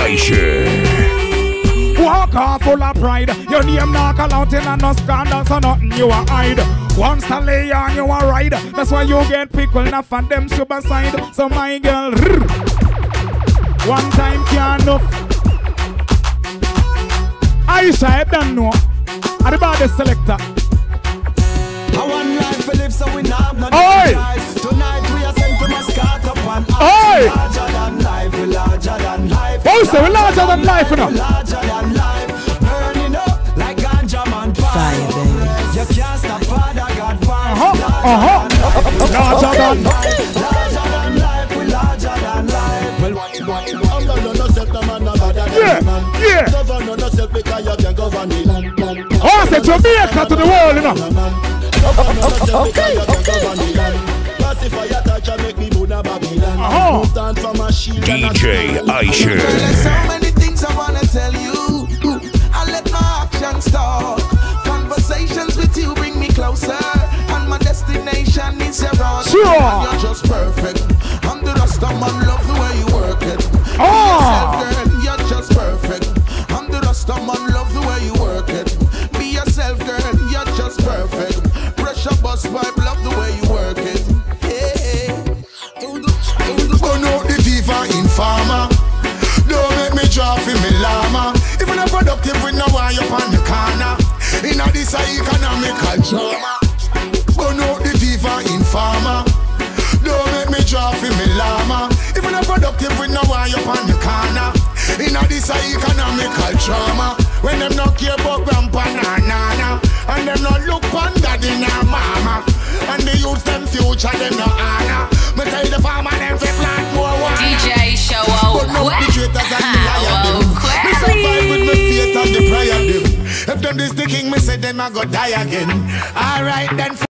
Aisher. Walk off full of pride. Your name not call out in a no scandal, so nothing you a hide. Once to lay on you a ride. That's why you get pickle enough and them suicide. So my girl, one time can't enough. Aisha, I don't know. What about the selector? I want life to live, so we not no life. Tonight we are sent to Muscat upon us. Larger than life, we larger than life. Oh, so we larger than life, you know. Larger than life, burning up like ganja man. Fire, baby. You can't stop Father God. Larger than life, we larger than life. Well, what? I'm gonna no self, the man, yeah. Governor no self because you can govern the land. Oh, I said Jamaica to the world, you know. Okay. DJ Aisher. There's so many things I wanna tell you. I let my actions talk. Conversations with you bring me closer, and my destination is your own. Sure. And you're just perfect. I'm the rest of man, love the way you work it. Oh. Be yourself, girl, you're just perfect. I'm the rest of man, love the way you work it. Be yourself, girl, you're just perfect. Pressure bust pipe, love the way you work it. Burn out the fever in farmer. Don't make me drop in me llama. If you're not productive, we know why you're on the corner. In this economical drama. Burn out the fever in farmer. Don't make me drop in me llama. If you're not productive, we know why you're on the corner. In this economical drama. When them not care about grandpa and nana, and them not look on daddy and mama, and the youth them future them no honor. Me tell the farmer them fi plant more water. DJ show but no the traitors and the liar them. Me survive with me faith and the prayer them. If them this the king, me say them I go die again. Alright then.